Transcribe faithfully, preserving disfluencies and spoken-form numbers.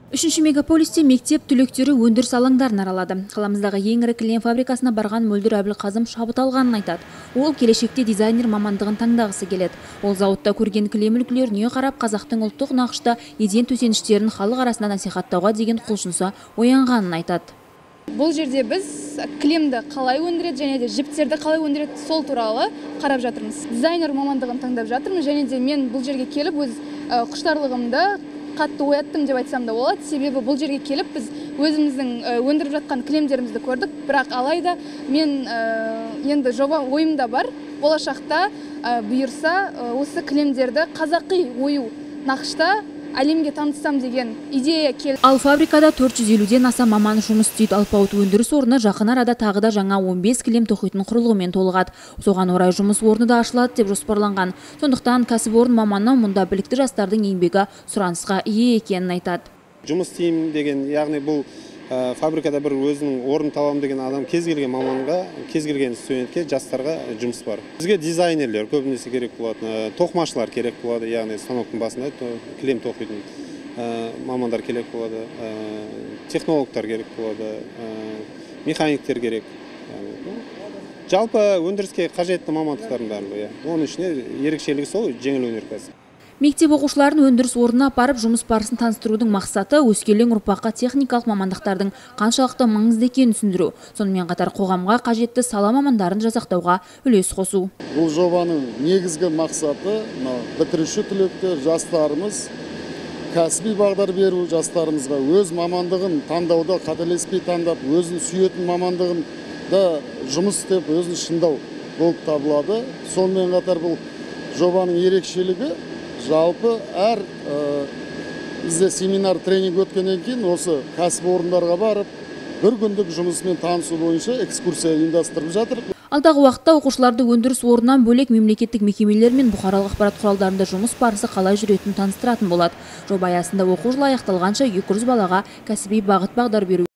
Үшінші мегаполисте мектеп түлектері өндіріс алаңдарын аралады. Қаламыздағы ең ірі кілем фабрикасына барған Мөлдір Әбілқазым шабыт алғанын айтады. Ол келешекте дизайнер мамандығын таңдағысы келеді. Ол зауытта көрген кілем үлгілеріне қарап, қазақтың ұлттық нақышта еден төсеніштерін халық арасында насихаттауға деген құлшынысы оянғанын айтады. Бұл жерде біз кілемді қалай өндіреді және де жіптерді қалай өндіреді, сол туралы қарап жатырмыз. Дизайнер мамандығын таңдап жатырмыз және де мен бұл жерге келіп өз құштарлығымды қатты ояттым деп айтсам да болады. Себебі бұл жерге келіп біз өзіміздің өндіріп жатқан кілемдерімізді көрдік. Бірақ алайда мен енді жоба ойымда бар. Болашақта бұйырса осы кілемдерді қазақи ою нақышта әлемге танытсам деген идея келді. Ал фабрикада төрт жүз елуден аса маман жұмыс істейді. Алпауыт өндіріс орны жақын арада тағы да жаңа он бес кілем тоқитын құрылғымен толығады. Соған орай жұмыс орны да ашылады деп жоспарланған. Сондықтан кәсіпорын маманы мұнда білікті жастардың еңбегі сұранысқа ие екенін айтады. Жұмыс істеймін деген, яғни бұл фабрикада бір өзінің орын табам деген адам кез келген маманға, кез келген студентке, жастарға жұмыс бар. Бізге дизайнерлер көбінесе керек болады, тоқымашылар керек болады, яғни станоктың басында кілем тоқитын мамандар керек болады, технологтар керек болады, механиктер керек. Жалпы өндіріске қажетті мамандықтардың барлығы. Оның ішінде ерекшелігі сол жеңіл өнеркәсіп. Мектеп оқушыларын өндіріс орнына апарып жұмыс барысын таныстырудың мақсаты өскелең ұрпаққа техникалық мамандықтардың қаншалықты маңызды екенін түсіндіру. Сонымен қатар қоғамға қажетті сала мамандарын жасақтауға үлес қосу. Бұл жобаның негізгі мақсаты бітіруші түлектер, жастарымыз кәсіби бағдар беру, жастарымызға өз мамандығын таңдауда қателеспей таңдап, өзін сүйетін мамандығын да жұмыс істеп, өзін шыңдау болып табылады. Сонымен қатар бұл жобаның ерекшелігі жалпы әр бізде семинар тренинг өткеннен кейін осы кәсіп орындарға барып, бір күндік жұмысымен танысу бойынша экскурсия ұйымдастырып жатыр. Алдағы уақытта оқушыларды өндіріс орнынан бөлек мемлекеттік мекемелер мен бұқаралық ақпарат құралдарында жұмыс барысы қалай жүретінін таныстыратын болады. Жоба аясында оқу жылы аяқталғанша екі жүз балаға кәсіби бағыт бағдар беру